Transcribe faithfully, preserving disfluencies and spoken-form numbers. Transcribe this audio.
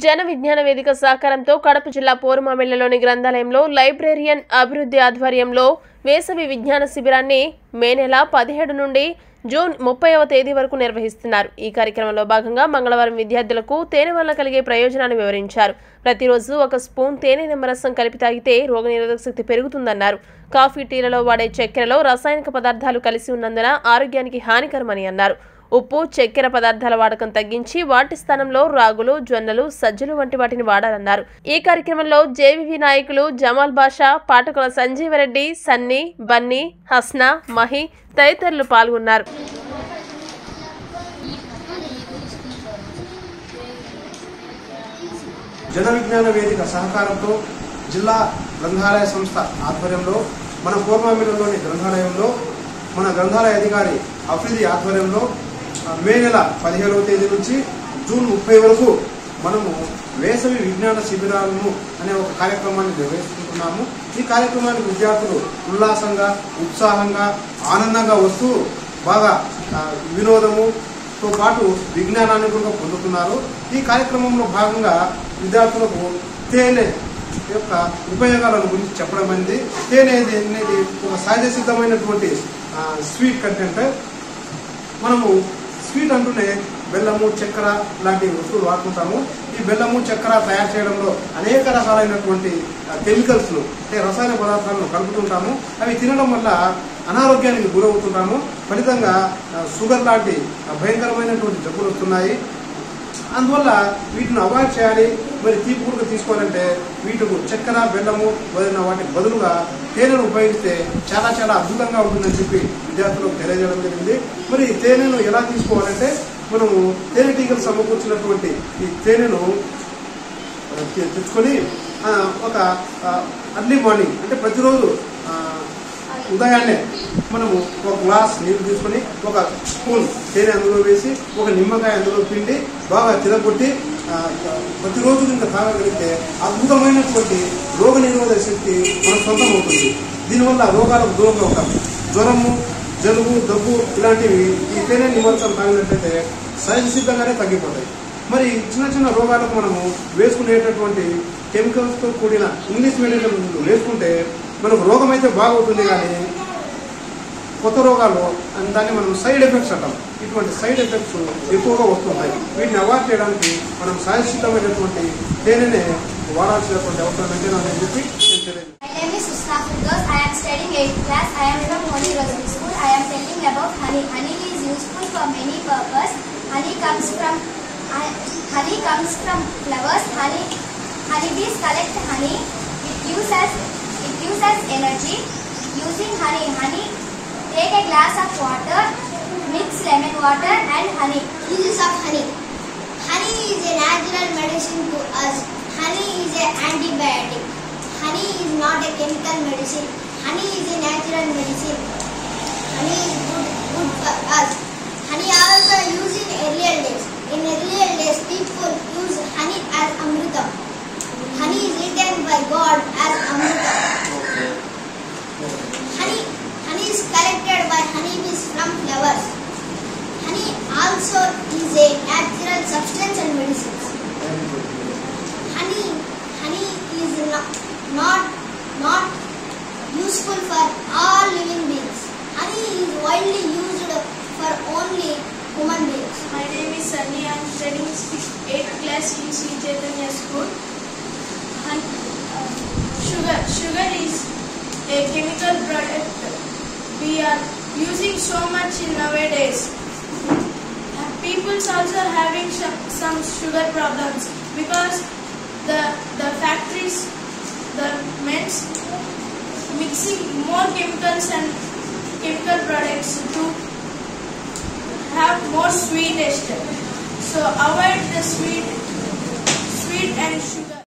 జన విజ్ఞాన వేదిక సహకారంతో కడప జిల్లా పోరుమామిళ్లలోని గ్రంథాలయంలో లైబ్రేరియన్ అభివృద్ధి ఆధ్వర్యంలో వేసవి విజ్ఞాన శిబిరాన్ని మే నెల పదిహేడు నుండి జూన్ ముప్పైవ తేదీ వరకు నిర్వహిస్తున్నారు। ఈ కార్యక్రమంలో భాగంగా మంగళవారం విద్యార్థులకు తేనె వల్ల కలిగే ప్రయోజనాలను వివరించారు। ప్రతిరోజు ఒక స్పూన్ తేనె నిమ్మరసం కలిపి తాగితే రోగనిరోధక శక్తి పెరుగుతుందన్నారు। కాఫీ టీలలో వాడే చక్కెరలో రసాయనిక పదార్థాలు కలిసి ఉన్నందున ఆరోగ్యానికి హానికరమని అన్నారు। ఉప్పు చక్కెర పదార్థాల వాడకం తగ్గించి వాటి స్థానంలో రాగులు జొన్నలు సజ్జలు వంటి వాటిని వాడాలన్నారు। ఈ కార్యక్రమంలో జేవీవీ నాయకులు జమాల్ బాషా, పాటకుల సంజీవరెడ్డి, సన్నీ, బన్నీ, హస్నా, మహి తదితరులు పాల్గొన్నారు। జన విజ్ఞాన వేదిక సహకారంతో జిల్లా గ్రంథాలయ సంస్థ ఆధ్వర్యంలో మన పోరుమామిళ్లలోని గ్రంథాలయంలో మన గ్రంథాలయ అధికారి అఫ్రిది ఆధ్వర్యంలో మే నెల పదిహేడవ తేదీ నుంచి జూన్ ముప్పై వరకు మనము వేసవి విజ్ఞాన శిబిరాలను అనే ఒక కార్యక్రమాన్ని నిర్వహిస్తున్నాము। ఈ కార్యక్రమానికి విద్యార్థులు ఉల్లాసంగా ఉత్సాహంగా ఆనందంగా వస్తూ బాగా వినోదముతో పాటు విజ్ఞానాన్ని కూడా పొందుతున్నారు। ఈ కార్యక్రమంలో భాగంగా విద్యార్థులకు తేనె యొక్క ఉపయోగాలను గురించి చెప్పడం అనేది తేనె అనేది ఒక సహజ సిద్ధమైనటువంటి స్వీట్ కంటెంట్। మనము స్వీట్ అంటూనే బెల్లము చక్కెర లాంటి వస్తువులు వాడుకుంటాము। ఈ బెల్లము చక్కెర తయారు చేయడంలో అనేక రకాలైనటువంటి కెమికల్స్ అంటే రసాయన పదార్థాలను కలుపుతుంటాము। అవి తినడం వల్ల అనారోగ్యానికి గురవుతుంటాము। ఫలితంగా షుగర్ లాంటి భయంకరమైనటువంటి జబ్బులు వస్తున్నాయి। అందువల్ల వీటిని అవాయిడ్ చేయాలి। మరి తీపి కూడా తీసుకోవాలంటే వీటికి చక్కెర బెల్లము వదిలిన వాటికి బదులుగా తేనెను ఉపయోగిస్తే చాలా చాలా అద్భుతంగా ఉంటుందని చెప్పి విద్యార్థులకు తెలియజేయడం జరిగింది। మరి తేనెను ఎలా తీసుకోవాలంటే మనము తేనెటీగలు సమకూర్చినటువంటి ఈ తేనెను తెచ్చుకొని ఒక అర్లీ మార్నింగ్ అంటే ప్రతిరోజు ఉదయాన్నే మనము ఒక గ్లాస్ నీళ్ళు తీసుకొని ఒక స్పూన్ తేనె అందులో వేసి ఒక నిమ్మకాయ అందులో పిండి బాగా తిరగొట్టి ప్రతిరోజు ఇంకా తాగగలిగితే అద్భుతమైనటువంటి రోగ నిరోధక శక్తి మన సొంతం అవుతుంది। దీనివల్ల రోగాలకు దూరంగా ఉంటాం। జ్వరము జలుబు దగ్గు ఇలాంటివి ఈ తేనె నిమ్మరసం తాగినట్లయితే సహజ సిద్ధంగానే తగ్గిపోతాయి। మరి చిన్న చిన్న రోగాలకు మనము వేసుకునేటటువంటి కెమికల్స్తో కూడిన ఇంగ్లీష్ మెడిసిన్ వేసుకుంటే మనకు రోగం అయితే బాగవుతుంది, కానీ కొత్త రోగాలు దాన్ని మనం సైడ్ ఎఫెక్ట్స్ అంటాం। ఇటువంటి సైడ్ ఎఫెక్ట్స్ ఎక్కువగా వస్తుంటాయి। వీటిని అవాయిడ్ చేయడానికి మనం సహజసిద్ధమైనటువంటి తేనెనే వాడాల్సినటువంటి అవసరం ఎంతైనా చెప్పి Honey comes from flowers. Honey, honeybees collect honey. It gives us, it gives us energy. Using honey, honey, take a glass of water, mix lemon water and honey. Uses of honey. Honey is a natural medicine to us. Honey is an antibiotic. Honey is not a chemical medicine. Honey is a natural medicine. Honey is good, good for us. Honey also used in earlier days. In earlier days, people use honey as amrutam. Honey is written by God as amrutam. Honey, honey is collected by honeybees from flowers. Honey also is a natural substance and medicines. Honey, honey is not, not, not useful for all living beings. Honey is widely used for only human beings. My name is Sunny. I am studying eighth class in Sri Chaitanya School. And, uh, sugar. Sugar is a chemical product we are using so much in nowadays. Uh, people's also having some sugar problems because the the factories, the men's mixing more chemicals and chemical products to have more sweet taste. So avoid the sweet, sweet and sugar.